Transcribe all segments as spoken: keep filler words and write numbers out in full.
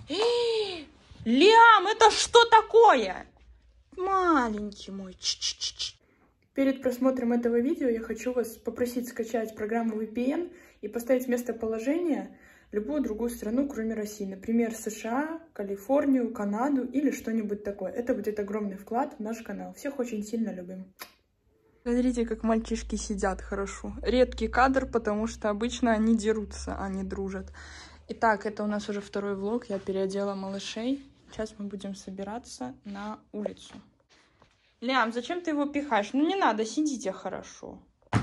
Лиам, это что такое? Маленький мой. Ч-ч-ч-ч. Перед просмотром этого видео я хочу вас попросить скачать программу ви пи эн и поставить местоположение любую другую страну, кроме России. Например, США, Калифорнию, Канаду или что-нибудь такое. Это будет огромный вклад в наш канал. Всех очень сильно любим. Смотрите, как мальчишки сидят хорошо. Редкий кадр, потому что обычно они дерутся, а не дружат. Итак, это у нас уже второй влог. Я переодела малышей. Сейчас мы будем собираться на улицу. Лиам, зачем ты его пихаешь? Ну не надо, сидите хорошо.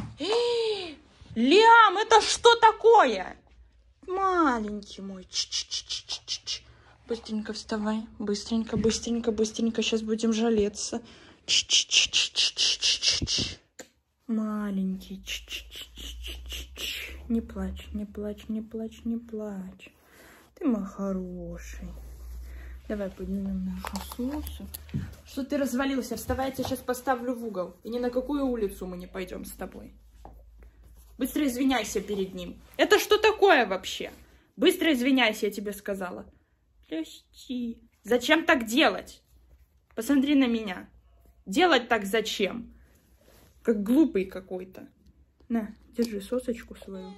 Лиам, это что такое? Маленький мой. Ч-ч-ч-ч-ч-ч. Быстренько вставай. Быстренько, быстренько, быстренько. Сейчас будем жалеться. Ч-ч-ч-ч-ч-ч-ч. Маленький. Ч-ч-ч-ч-ч-ч. Не плачь, не плачь, не плачь, не плачь. Ты мой хороший. Давай поднимем нашу сосу. Что ты развалился? Вставай, я тебя сейчас поставлю в угол. И ни на какую улицу мы не пойдем с тобой. Быстро извиняйся перед ним. Это что такое вообще? Быстро извиняйся, я тебе сказала. Прости. Зачем так делать? Посмотри на меня. Делать так зачем? Как глупый какой-то. На, держи сосочку свою.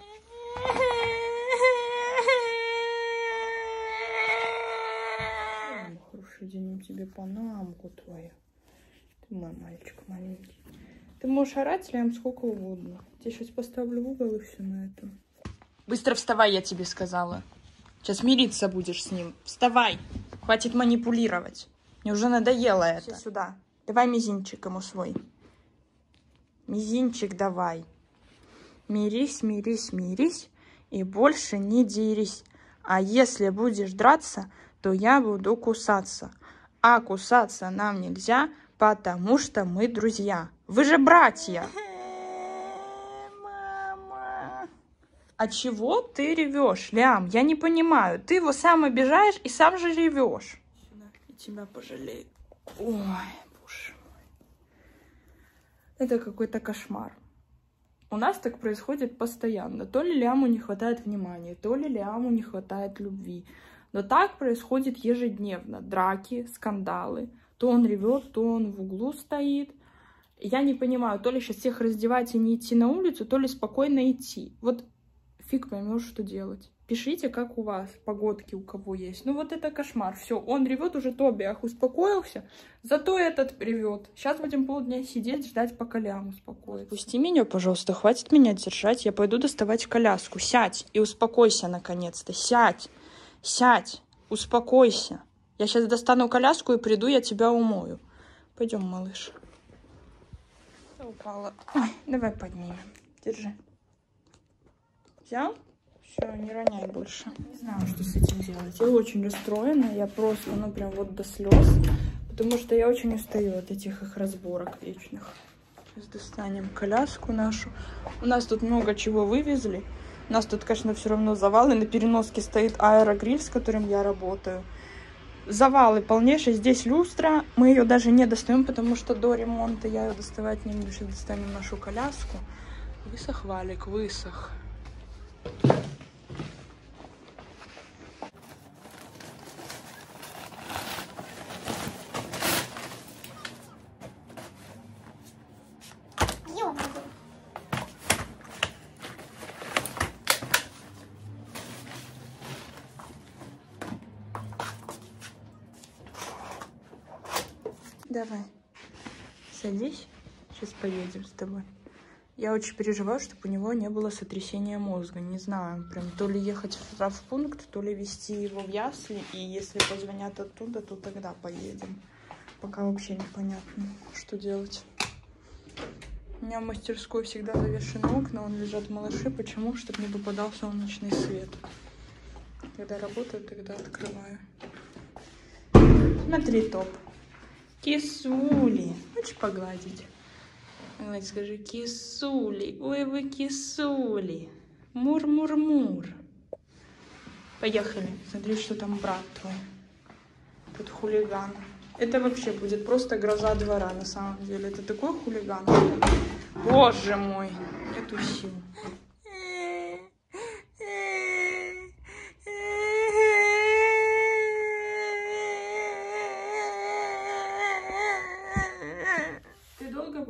Хороший день тебе панамку твою. Ты мой мальчик маленький. Ты можешь орать, Лиам, сколько угодно. Я сейчас поставлю в угол и все на этом. Быстро вставай, я тебе сказала. Сейчас мириться будешь с ним. Вставай. Хватит манипулировать. Мне уже надоело это. Все сюда. Давай мизинчик ему свой. Мизинчик давай. Мирись, мирись, мирись. И больше не дерись. А если будешь драться, то я буду кусаться. А кусаться нам нельзя, потому что мы друзья. Вы же братья. Мама. А чего ты ревешь, Лиам? Я не понимаю. Ты его сам обижаешь и сам же ревешь. Сюда, и тебя пожалею. Ой, боже мой. Это какой-то кошмар. У нас так происходит постоянно. То ли Лиаму не хватает внимания, то ли Лиаму не хватает любви. Но так происходит ежедневно. Драки, скандалы. То он ревет, то он в углу стоит. Я не понимаю, то ли сейчас всех раздевать и не идти на улицу, то ли спокойно идти. Вот фиг поймешь, что делать. Пишите, как у вас, погодки у кого есть. Ну вот это кошмар. Все, он ревет, уже Тобиах успокоился, зато этот ревет. Сейчас будем полдня сидеть, ждать, пока Лиам успокоится. Пусти меня, пожалуйста, хватит меня держать. Я пойду доставать коляску. Сядь и успокойся наконец-то. Сядь, сядь, успокойся. Я сейчас достану коляску и приду, я тебя умою. Пойдем, малыш. Упала. Ой, давай поднимем. Держи. Взял? Все, не роняй больше. Не знаю, что с этим делать. Я очень расстроена. Я просто, ну, прям вот до слез. Потому что я очень устаю от этих их разборок вечных. Сейчас достанем коляску нашу. У нас тут много чего вывезли. У нас тут, конечно, все равно завалы. На переноске стоит аэрогриль, с которым я работаю. Завалы полнейшие. Здесь люстра. Мы ее даже не достаем, потому что до ремонта я ее доставать не буду. Сейчас достанем нашу коляску. Высох валик, высох. Давай, садись, сейчас поедем с тобой. Я очень переживаю, чтобы у него не было сотрясения мозга. Не знаю, прям то ли ехать в травмпункт, то ли везти его в ясли. И если позвонят оттуда, то тогда поедем. Пока вообще непонятно, что делать. У меня в мастерской всегда завешены окна, вон лежат малыши. Почему? Чтобы не попадал солнечный свет. Когда работаю, тогда открываю. Смотри, топ. Кисули. Хочешь погладить? Давай скажи, кисули. Ой, вы кисули. Мур-мур-мур. Поехали. Смотри, что там брат твой. Тут хулиган. Это вообще будет просто гроза двора, на самом деле. Это такой хулиган. Боже мой. Нету сил.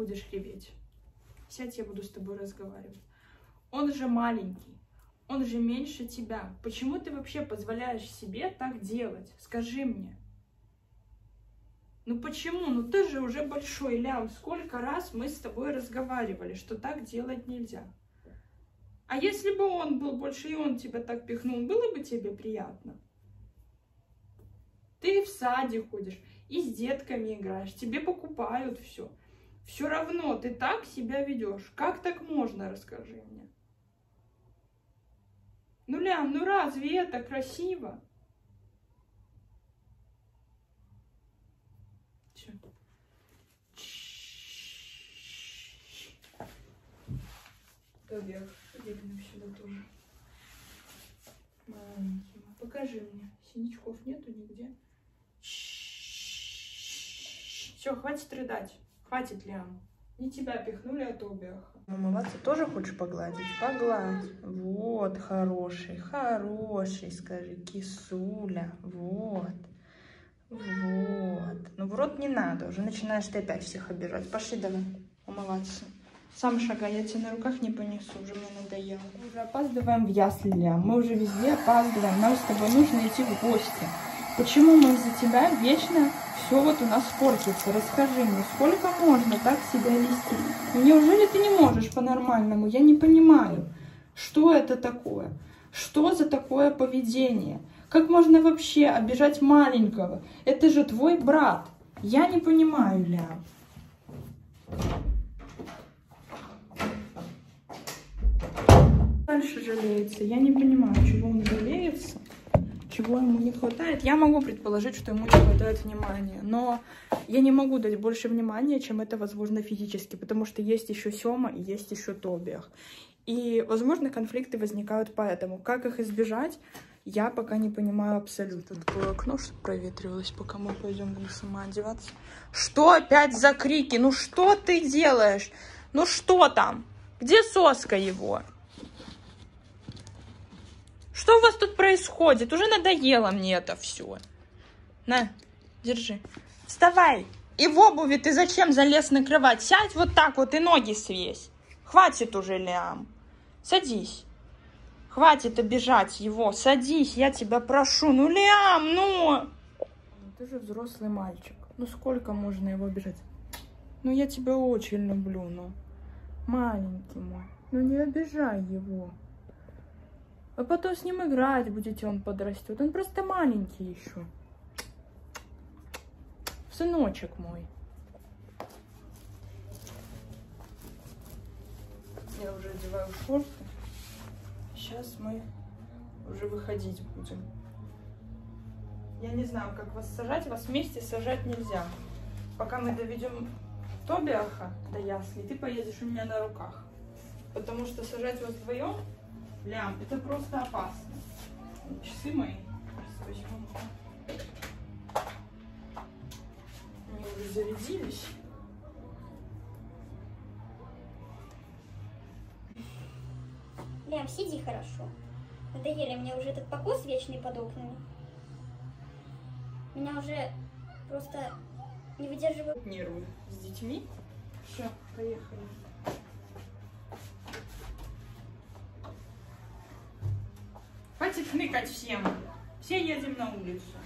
будешь реветь. Сядь, я буду с тобой разговаривать. Он же маленький, он же меньше тебя. Почему ты вообще позволяешь себе так делать? Скажи мне. Ну почему? Ну ты же уже большой, Лям. Сколько раз мы с тобой разговаривали, что так делать нельзя. А если бы он был больше, и он тебя так пихнул, было бы тебе приятно? Ты в садик ходишь, и с детками играешь, тебе покупают все. Все равно ты так себя ведешь. Как так можно, расскажи мне. Ну, Лям, ну разве это красиво? Все. Вверх, бегнем сюда тоже. Маленький. Покажи мне. Синячков нету нигде. Все, хватит рыдать. Хватит, Лям. Не тебя пихнули, а то бяха. Умываться тоже хочешь погладить? Погладь. Вот, хороший, хороший, скажи, кисуля. Вот. Вот. Ну, в рот не надо. Уже начинаешь ты опять всех обижать. Пошли давай умываться. Сам шагай, я тебя на руках не понесу, уже мне надоело. Мы уже опаздываем в ясли, Лям. Мы уже везде опаздываем. Нам с тобой нужно идти в гости. Почему мы из-за тебя вечно все вот у нас портится? Расскажи мне, сколько можно так себя вести? Неужели ты не можешь по-нормальному? Я не понимаю, что это такое? Что за такое поведение? Как можно вообще обижать маленького? Это же твой брат. Я не понимаю, Лям. Дальше жалеется. Я не понимаю, чего он жалеется, чего ему не хватает. Я могу предположить, что ему не хватает внимания, но я не могу дать больше внимания, чем это возможно физически, потому что есть еще Сёма и есть еще Тобиах. И, возможно, конфликты возникают поэтому. Как их избежать, я пока не понимаю абсолютно. Открою окно, чтобы проветривалось, пока мы пойдем сама одеваться. Что опять за крики? Ну что ты делаешь? Ну что там? Где соска его? Что у вас тут происходит? Уже надоело мне это все. На, держи. Вставай. И в обуви ты зачем залез на кровать? Сядь вот так вот и ноги свесь. Хватит уже, Лям. Садись. Хватит обижать его. Садись, я тебя прошу. Ну, Лям, ну. Ты же взрослый мальчик. Ну, сколько можно его обижать? Ну, я тебя очень люблю, ну. Маленький мой. Ну, не обижай его. А потом с ним играть будете, он подрастет. Он просто маленький еще. Сыночек мой. Я уже одеваю шорты. Сейчас мы уже выходить будем. Я не знаю, как вас сажать. Вас вместе сажать нельзя. Пока мы доведем Тобиаха до ясли, ты поедешь у меня на руках. Потому что сажать вас вдвоем, Лям, это просто опасно. Часы мои. Они уже зарядились. Лям, сиди хорошо. Надоели мне уже этот покос вечный под окнами. Меня уже просто не выдерживают нервы с детьми. Все, поехали. Хватит хныкать всем. Все едем на улицу.